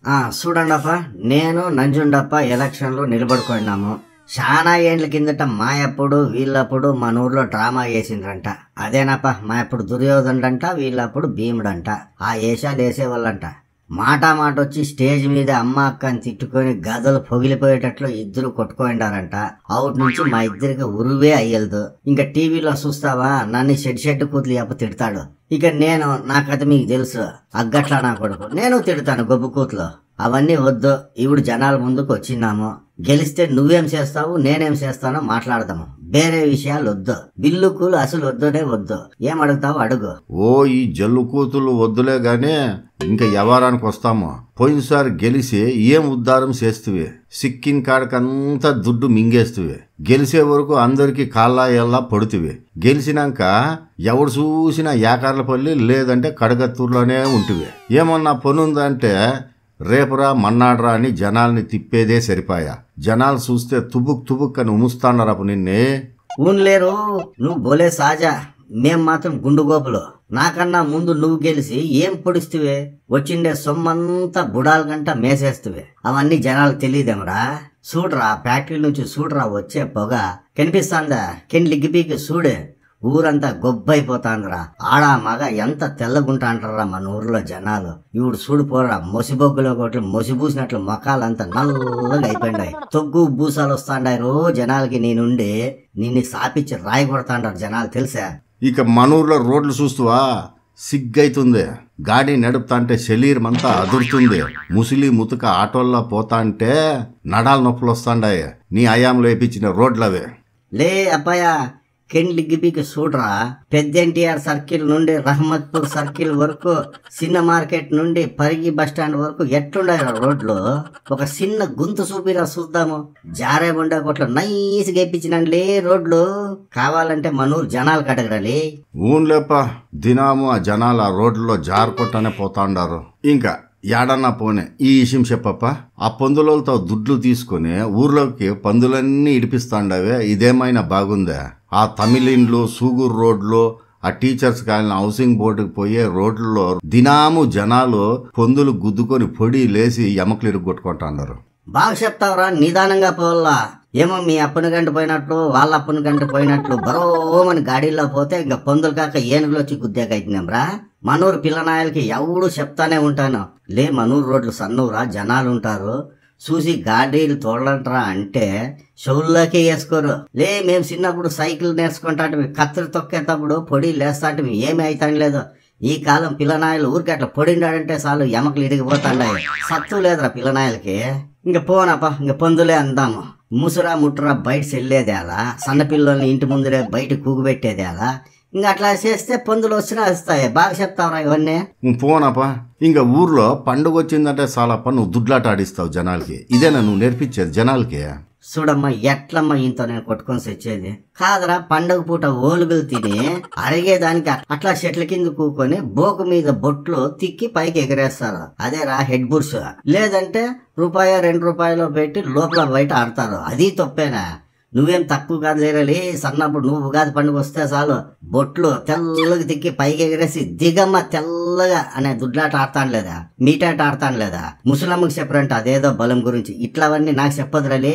చూడండప్ప, నేను నంజుండప్ప ఎలక్షన్లో నిలబడుకున్నాము. చాలా ఏండ్ల కిందట మాయప్పుడు వీళ్ళప్పుడు మన ఊర్లో డ్రామా వేసిండ్రంట. అదేనప్ప, మాయప్పుడు దుర్యోధనుడంట, వీళ్ళప్పుడు భీముడంట. ఆ వేషాలు వేసేవాళ్ళంట. మాట వచ్చి స్టేజ్ మీద అమ్మ అక్కని తిట్టుకొని గదలు పొగిలిపోయేటట్లు ఇద్దరు కొట్టుకోండారంట. అవుట్ నుంచి మా ఇద్దరికి ఉరువే అయ్యలదు. ఇంకా టీవీలో చూస్తావా, నన్ను షెడ్ కూతులు చెప్ప తిడతాడు. ఇక నేను, నా కథ మీకు తెలుసు, అగ్గట్లా నా కొడుకు, నేను తిడతాను గొబ్బు కూతులు. అవన్నీ వద్దు. ఇప్పుడు జనాల ముందుకు వచ్చినాము. గెలిస్తే నువ్వేం చేస్తావు, నేనేం చేస్తానో మాట్లాడదాము. వేరే విషయాలు వద్దు. బిల్లు కూలు అసలు వద్దునే వద్దు. ఏం అడుగుతావు అడుగు. ఈ జల్లు కూతులు వద్దులే గానీ ఇంకా వ్యవహారానికి వస్తాము. పోయినసారి గెలిచి ఏం ఉద్ధారం చేస్తువి? సిక్కిన కాడకంతా దుడ్డు మింగేస్తువి. గెలిచే వరకు అందరికి కాళ్ళ ఎల్లా పడుతువి. గెలిచినాక ఎవడు చూసినా యాకార్లపల్లి లేదంటే కడగత్తూరులోనే ఉంటువి. ఏమన్నా పనుందంటే రేపురా మన్నాడ్రా అని జనాల్ని తిప్పేదే సరిపాయా. జనాలు చూస్తే తుబుక్ అని ఉముస్తాన్నారపు నిన్నే. ఊన్లేరు, నువ్వు బోలే సాజా. మేం మాత్రం గుండుగోపులు. నాకన్నా ముందు నువ్వు గెలిచి ఏం పొడిస్తువే? వచ్చిండే సొమ్మంతా బుడాల గంట మేసేస్తువే. అవన్నీ జనాలకు తెలియదేమరా. చూడరా, ఫ్యాక్టరీ నుంచి చూడరా వచ్చే పొగ కనిపిస్తాందా? లిగ్గిపీకి చూడే. ఊరంతా గొబ్బైపోతాందిరా. ఆడా మగ ఎంత తెల్లగుంటాంటారా మన ఊర్లో జనాలు. ఇప్పుడు చూడిపోరా, మొసిబొగ్గులో కొట్లు మొసిబూసినట్లు మొఖాలంతా నల్లగా అయిపోయినాయి. తొగ్గు బూసాలు వస్తాండాయి జనాలకి. నేనుండి నిన్ను సాపిచ్చి రాయి కొడతాండారు జనాలు, తెలుసా? ఇక మన ఊర్లో రోడ్లు చూస్తువా, సిగ్గైతుంది. గాడి నడుపుతా అంటే శరీరమంతా అదురుతుంది. ముసిలి ముతుక ఆటోల్లో పోతా అంటే నడాలు నొప్పులు వస్తాండాయి. నీ అయాంలో వేయించిన రోడ్లవే. లే అబ్బాయా, లిగ్గిపీకి చూడరా. పెద్ద ఎన్టీఆర్ సర్కిల్ నుండి రహమత్పూర్ సర్కిల్ వరకు, చిన్న మార్కెట్ నుండి పరిగి బస్టాండ్ వరకు ఎట్లుండాయి రోడ్లు? ఒక చిన్న గుంత చూపిరా చూద్దాము. జారే బొండా కొట్లు నైస్ గెప్పించినండి రోడ్లు. కావాలంటే మనూరు జనాలు కడగరాలి. ఊన్లేప, దినాము ఆ జనాలు ఆ రోడ్లలో జారుకొట్టనే పోతాండారు. ఇంకా యాడన్నా పోనే ఈ విషయం చెప్పప్ప. ఆ పందులతో దుడ్లు తీసుకుని ఊర్లోకి పందులన్నీ ఇడిపిస్తాండవే, ఇదేమైనా బాగుందా? ఆ తమిళిండ్లు, సూగూరు రోడ్లు, ఆ టీచర్స్ కాలిన హౌసింగ్ బోర్డుకి పోయే రోడ్లలో దినాము జనాలు పందులు గుద్దుకొని పొడి లేసి ఎమకలు ఇరుగొట్టుకుంటున్నారు. బాగా చెప్తావురా, నిదానంగా పోవాలా. ఏమో మీ అప్పని గంట పోయినట్లు వాళ్ళ అప్పని గంట పోయినట్లు బరోమని గాడీల్లో పోతే ఇంకా పందులు కాక ఏనుగులు వచ్చి గుద్దేకైతున్నాంరా. మనూరు పిల్లనాయలకి ఎవడు చెప్తానే ఉంటాను. లే, మనూరు రోడ్లు సన్నూరా, జనాలు ఉంటారు. చూసి గాడీలు తోడలంటారా అంటే చెవుల్లోకి వేసుకోరు. లే, మేము చిన్నప్పుడు సైకిల్ నేర్చుకుంటాంటివి, కత్తిరి తొక్కేటప్పుడు పొడి లేస్తాంటివి, ఏమి అవుతాం లేదు. ఈ కాలం పిల్లనాయలు ఊరికి అట్లా పొడిండాడంటే చాలు ఎమకలు ఇరిగిపోతాండాయి. సత్తు లేదురా పిల్లనాయలకి. ఇంక పోనప్ప, ఇంక పందులే అందాము. ముసురా ముట్టురా బయట చెల్లేదేలా, సన్నపిల్లల్ని ఇంటి ముందరే బయట కూగుబెట్టేదేలా. ఇంకా అట్లా చేస్తే పందులు వచ్చినా వస్తాయి. బాగా చెప్తావురా ఇవన్నీ. పోనప్ప, ఇంకా ఊర్లో పండుగ వచ్చిందంటే చాలప్ప నువ్వు దుడ్లాట ఆడిస్తావు జనాలకి. ఇదేనా నువ్వు నేర్పించేది జనాలకి? చూడమ్మా, ఎట్లమ్మా ఇంత నేను కొట్టుకొని తెచ్చేది కాదరా. పండుగ పూట ఓలుగులు తిని అరిగేదానికి అట్లా చెట్ల కింద కూకొని బోకు మీద బొట్లు తిక్కి పైకి ఎగరేస్తారు. అదేరా హెడ్ బుడ్స్. లేదంటే ₹2 పెట్టి లోపల బయట ఆడతారు. అది తప్పేనా? నువ్వేం తక్కువ కాదు లేరలి. సన్నప్పుడు నువ్వు ఉగాది పండుగ వస్తే చాలు బొట్లు తెల్లగా తిక్కి పైకి ఎగరేసి దిగమ్మ తెల్లగా అనే దుడ్లాట ఆడతాను లేదా, మీటాట ఆడతాను లేదా. ముసలమ్మకి చెప్పరంట అదేదో బలం గురించి. ఇట్లావన్నీ నాకు చెప్పదురలి.